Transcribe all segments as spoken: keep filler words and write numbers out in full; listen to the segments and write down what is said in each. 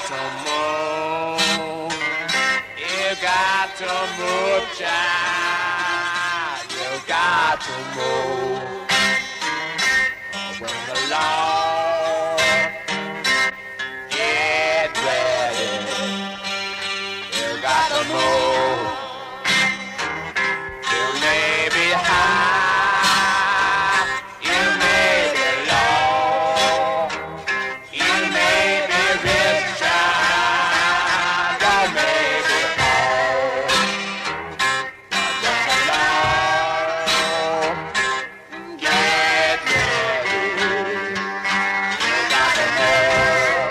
to move. You got to move, child. You got to move. When the Lord get ready, you got to move. You may be high, you may be low, you may be rich, child, or maybe poor. But when the Lord get ready, you got to move.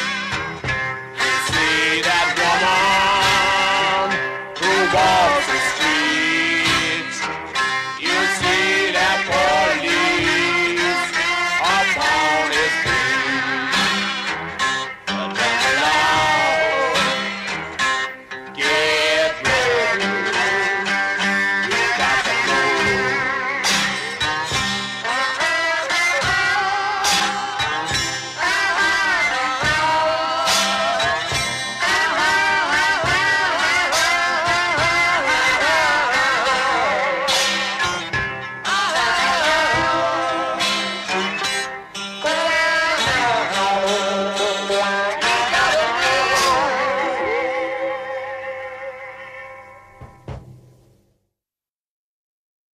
See that woman who walks the street.